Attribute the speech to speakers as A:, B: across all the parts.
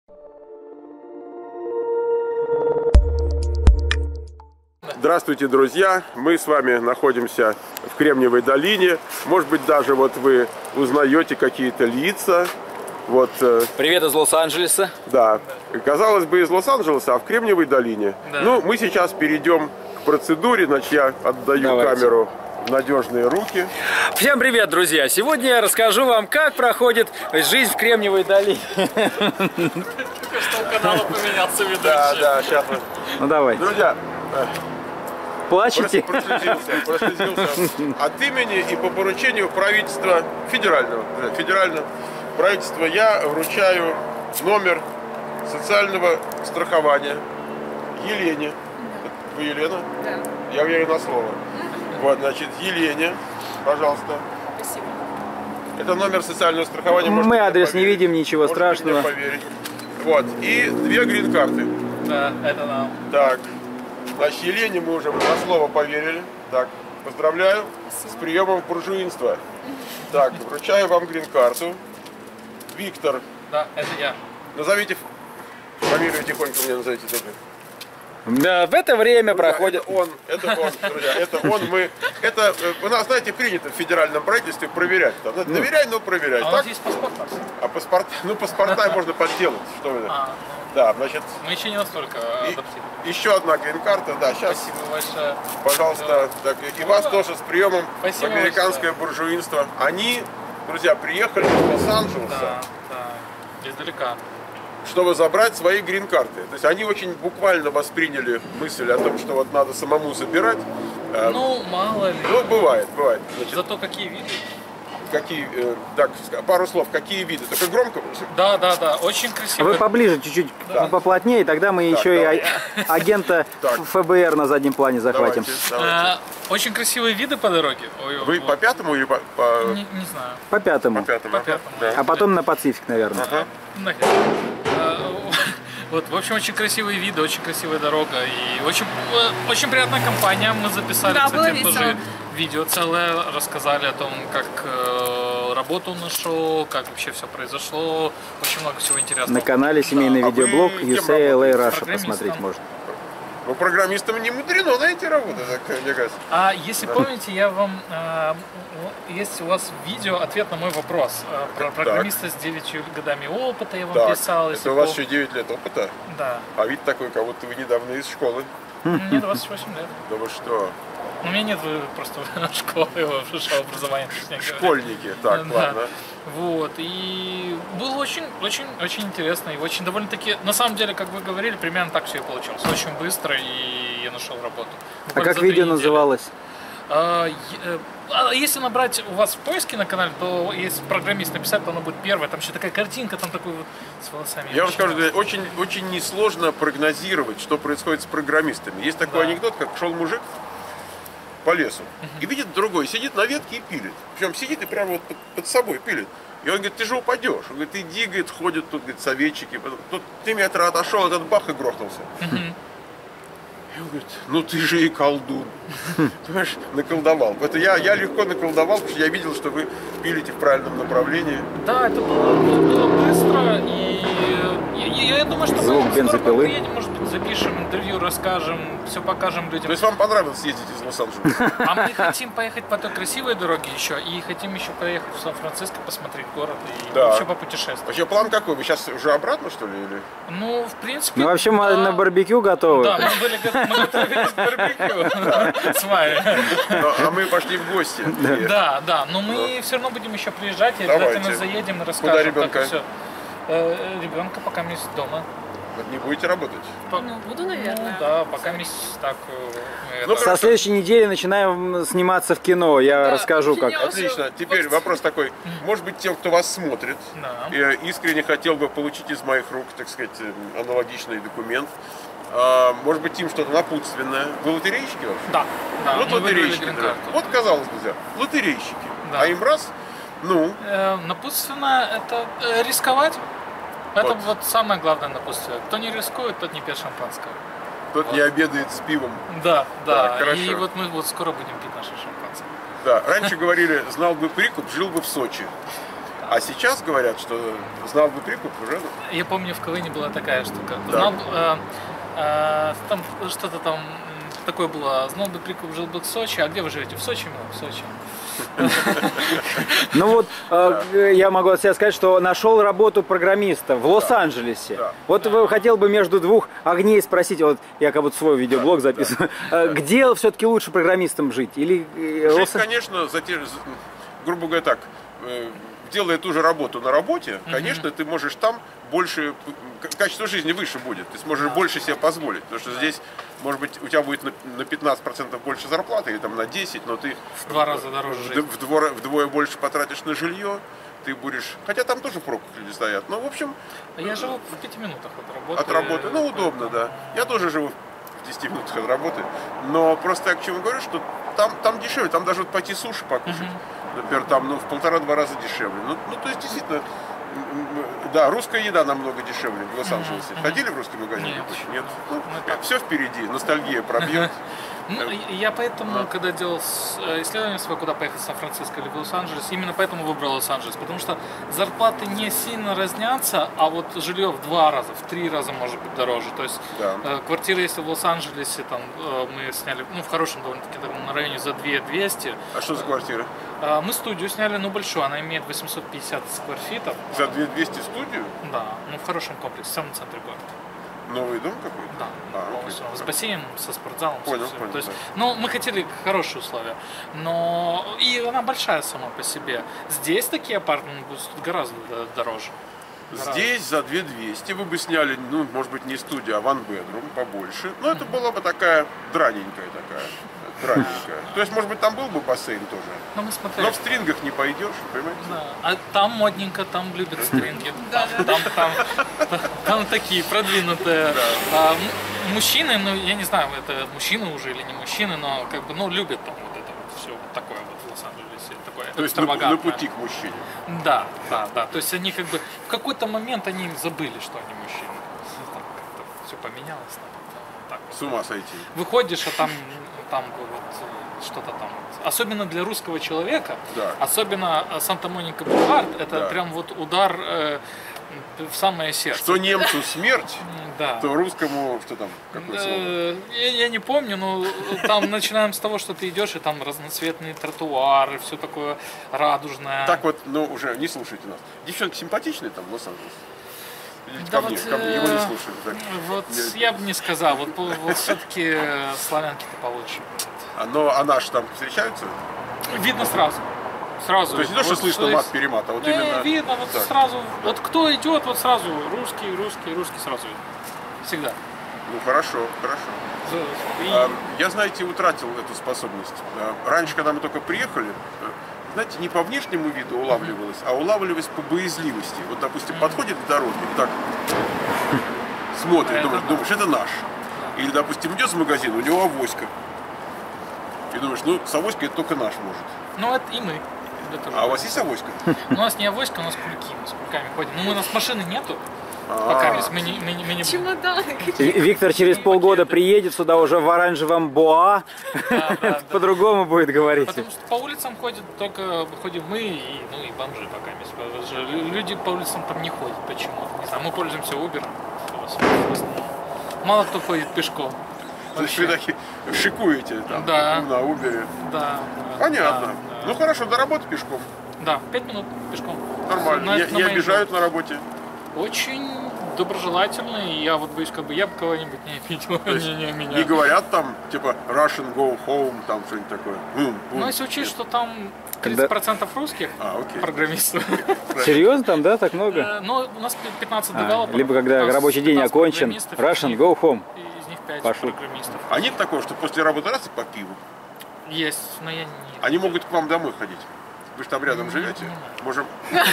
A: Здравствуйте, друзья! Мы с вами находимся в Кремниевой долине. Может быть, даже вот вы узнаете какие-то лица. Вот,
B: привет из Лос-Анджелеса.
A: Да, казалось бы, из Лос-Анджелеса, а в Кремниевой долине. Да. Ну, мы сейчас перейдем к процедуре, значит, я отдаю камеру в надежные руки.
B: Всем привет, друзья! Сегодня я расскажу вам, как проходит жизнь в Кремниевой долине.
C: Только что у канала поменялся ведущий.
A: Да, сейчас.
B: Ну давай.
A: Друзья,
B: плачете?
A: Прослезился. От имени и по поручению правительства федерального правительства я вручаю номер социального страхования Елене. Вы Елена?
D: Да.
A: Я верю на слово. Вот, значит, Елене, пожалуйста.
D: Спасибо.
A: Это номер социального страхования.
B: Мы адрес не видим, ничего страшного.
A: Вот, и 2 грин-карты.
C: Да, это нам.
A: Так, значит, Елене мы уже на слово поверили. Так, поздравляю с приемом буржуинства. Так, вручаю вам грин-карту. Виктор.
C: Да, это я.
A: Назовите фамилию тихонько мне назовите.
B: Да, в это время проходит.
A: Это он, друзья, это он, это у нас, знаете, принято в федеральном правительстве проверять. Доверяй, но проверяй.
C: А у нас есть паспорта?
A: А паспорта можно подделать. Что вы? Да, значит.
C: Мы еще не настолько адаптированы.
A: Еще одна грин-карта, да, сейчас.
C: Спасибо большое.
A: Пожалуйста, так, и вас тоже с приемом в американское
C: большое.
A: буржуинство. Они, друзья, приехали из Лос-Анджелеса.
C: Да, издалека.
A: Чтобы забрать свои грин-карты. То есть они очень буквально восприняли мысль о том, что вот надо самому забирать.
C: Ну, мало ли.
A: Ну, бывает. Значит,
C: зато какие виды?
A: Так, пару слов, какие виды? Только громко?
C: Да, очень красиво.
B: Вы поближе чуть-чуть, поплотнее, тогда мы еще и агента ФБР на заднем плане захватим.
A: Давайте.
C: Очень красивые виды по дороге.
A: Вы по 5-му или по...
C: Не знаю.
B: По 5-му.
A: По 5-му.
C: Да.
B: А потом на Пацифик, наверное.
C: Вот, в общем, очень красивые виды, очень красивая дорога и очень приятная компания. Мы записали,
D: да,
C: кстати, тоже видео целое, рассказали о том, как работу нашел, как вообще все произошло. Очень много всего интересного.
B: На канале семейный видеоблог UCLA Russia посмотреть можно.
A: Ну, программистам не мудрено найти работу, так, мне кажется.
C: А если помните, я вам... есть у вас видео, ответ на мой вопрос. Про программиста с 9 годами опыта я вам писал.
A: Это у вас еще 9 лет опыта?
C: Да.
A: А вид такой, как будто вы недавно из школы.
C: Мне 28 лет.
A: Да вы что?
C: У меня нет просто школы, высшего образования.
A: Школьники, так, ладно.
C: Вот, и было очень интересно, и очень довольно-таки, на самом деле, как вы говорили, примерно так все и получилось. Очень быстро, и я нашел работу.
B: А как видео называлось?
C: Если набрать у вас в поиске на канале, то если программист написать, то оно будет первое. Там еще такая картинка, там такой вот с волосами.
A: Я вам скажу, очень несложно прогнозировать, что происходит с программистами. Есть такой анекдот, как шел мужик по лесу и видит другой, сидит на ветке и пилит. Причем сидит и прямо вот под собой пилит. И он говорит, ты же упадешь. Он говорит, иди, говорит, ходят тут, говорит, советчики. Тут 3 метра отошел, этот бах и грохнулся. И он говорит, ну ты же и колдун. Понимаешь, наколдовал. Это я легко наколдовал, потому что я видел, что вы пилите в правильном направлении.
C: Да, это было быстро, и я думаю, что
B: звук бензопилы.
C: Приедем, может быть, запишем интервью, расскажем, все покажем людям.
A: То есть вам понравилось ездить из Лос-Анджелеса?
C: А мы хотим поехать по той красивой дороге еще, и хотим еще поехать в Сан-Франциско, посмотреть город и вообще попутешествовать.
A: Вообще план какой? Вы сейчас уже обратно, что ли? Или?
C: Ну, в принципе...
B: Ну, вообще мы на барбекю готовы.
C: Да, мы готовились к барбекю с вами.
A: А мы пошли в гости.
C: Да, но мы все равно будем еще приезжать, и обязательно заедем и расскажем.
A: Куда ребенка?
C: Ребенка пока есть дома.
A: Не будете работать?
D: Ну, буду, наверное.
C: Ну, да, пока есть так.
B: Со следующей недели начинаем сниматься в кино. Я расскажу, как.
A: Отлично. Теперь вопрос такой. Может быть, тем, кто вас смотрит, искренне хотел бы получить из моих рук, так сказать, аналогичный документ. Может быть, им что-то напутственное. Вы лотерейщики вообще?
C: Да.
A: Вот лотерейщики. Вот, казалось бы, лотерейщики. А им раз,
C: напутственно это рисковать. Это вот самое главное напутствие. Кто не рискует, тот не пьет шампанского.
A: Тот не обедает с пивом.
C: Да.
A: Хорошо.
C: И вот мы скоро будем пить наше шампанское.
A: Да, раньше говорили, знал бы прикуп, жил бы в Сочи. А сейчас говорят, что знал бы прикуп уже.
C: Я помню, в КВН была такая штука.
A: Да.
C: Знал, там что-то там такое было. Знал бы прикуп, жил бы в Сочи. А где вы живете? В Сочи? В Сочи.
B: Ну вот, я могу от себя сказать, что нашел работу программиста в Лос-Анджелесе.
A: Да.
B: Вот хотел бы между двух огней спросить, вот я как будто свой видеоблог записываю, где все-таки лучше программистам жить? Или
A: жить, конечно, за те же, грубо говоря так, делая ту же работу на работе, конечно, ты можешь там больше, качество жизни выше будет, ты сможешь больше себе позволить, потому что здесь, может быть, у тебя будет на 15% больше зарплаты, или там на 10%, но ты
C: в 2 раза дороже жить.
A: Вдвое больше потратишь на жилье, ты будешь, хотя там тоже в пробках люди стоят, но в общем...
C: Я живу в 5 минутах от работы.
A: От работы, ну удобно, да. Я тоже живу в 10 минутах от работы, но просто я к чему говорю, что там дешевле, там даже вот пойти суши покушать, например, там в 1,5-2 раза дешевле. Ну, то есть, действительно, да, русская еда намного дешевле в Лос-Анджелесе. Ходили в русский магазин? Нет. Ну, все впереди, ностальгия пробьет.
C: Я поэтому, когда делал исследование свое, куда поехать, в Сан-Франциско или в Лос-Анджелес, именно поэтому выбрал Лос-Анджелес, потому что зарплаты не сильно разнятся, а вот жилье в 2 раза, в 3 раза может быть дороже. То есть квартира, если в Лос-Анджелесе, там мы сняли, в хорошем довольно-таки, на районе за 2200.
A: А что за квартира?
C: Мы студию сняли, большую, она имеет 850 сквер-фитов.
A: За 2200 студию?
C: Да, в хорошем комплексе, в самом центре города.
A: Новый дом какой-то?
C: Да, полностью. С бассейном, со спортзалом.
A: Понял.
C: То есть, мы хотели хорошие условия, но и она большая сама по себе. Здесь такие апартаменты будут гораздо дороже.
A: Здесь за 2200 вы бы сняли, может быть, не студию, а one bedroom побольше. Но это была бы такая драненькая такая. То есть, может быть, там был бы бассейн тоже. Но в стрингах не пойдешь, понимаете?
C: Да. А там модненько, там любят стринги. Там такие продвинутые мужчины, я не знаю, это мужчины уже или не мужчины, но любят там вот это вот все вот такое вот в Лос-Анджелесе.
A: То есть на пути к мужчине.
C: Да. То есть они в какой-то момент они забыли, что они мужчины. Там как-то все поменялось.
A: С ума сойти.
C: Выходишь, а там вот что-то там. Особенно для русского человека, особенно Санта-Моника Бульвар, это прям вот удар в самое сердце.
A: Что немцу смерть, то русскому, что там, какое слово?
C: Я не помню, но там начинаем с того, что ты идешь, и там разноцветные тротуары, все такое радужное.
A: Так вот, уже не слушайте нас. Девчонки симпатичные там в Лос-Анджелесе?
C: Да
A: ко мне, его не слушают. Так.
C: Вот я бы не сказал, вот все-таки славянки-то получше.
A: А наши там встречаются?
C: Видно сразу. Сразу.
A: То есть не то, что слышно мат-перемат, а вот именно...
C: Видно, вот так. Сразу, вот кто идет, вот сразу русский сразу видно. Всегда.
A: Хорошо. Я, знаете, утратил эту способность. Раньше, когда мы только приехали, знаете, не по внешнему виду улавливалось, а улавливалось по боязливости. Вот, допустим, подходит к дороге, так смотрит, думаешь, это наш. Или, допустим, идет в магазин, у него авоська. И думаешь, с авоськой это только наш может.
C: Это и мы.
A: А у вас есть авоська?
C: У нас не авоська, у нас кульки. Мы с кульками ходим. У нас машины нету. Пока мы не
D: чемоданы.
B: Виктор через полгода приедет сюда уже в оранжевом боа. По-другому будет говорить.
C: Потому что по улицам ходим мы и бомжи пока. Люди по улицам там не ходят почему-то. Не знаю, мы пользуемся Uber. Мало кто ходит пешком.
A: То есть вы такие шикуете там на Uber?
C: Да.
A: Понятно. Хорошо, до работы пешком.
C: Да, 5 минут пешком.
A: Нормально. Не обижают на работе?
C: Очень доброжелательный. Я вот боюсь, я бы кого-нибудь не обидел.
A: Не говорят там, типа, Russian go home, там что-нибудь такое?
C: Если учесть, что там 30% русских программистов.
B: Серьезно там, да, так много?
C: У нас 15 девелоперов.
B: Либо когда рабочий день окончен, Russian go home.
C: Из них 5
B: Пошли.
C: программистов.
A: А нет такого, что после работы раз и по пиву?
C: Есть, но я не...
A: Они могут к вам домой ходить? Вы же там рядом живете? Можем...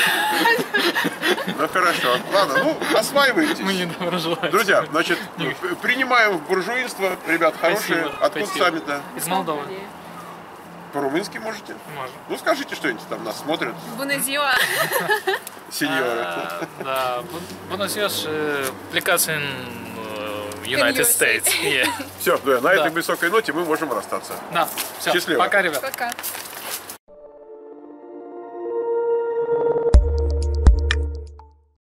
A: Хорошо. Ладно, осваивайтесь.
C: Мы не доброжелатели.
A: Друзья, значит, принимаем в буржуинство. Ребят хорошие. Откуда сами-то?
C: Из Молдовы.
A: По-румынски можете?
C: Можно.
A: Скажите что-нибудь, там нас смотрят.
D: Bună ziua!
A: Сеньоры.
C: Да, Bună ziua, plecați în United States.
A: Все, на этой высокой ноте мы можем расстаться.
C: Да, все,
A: счастливо.
C: Пока, ребят.
D: Пока.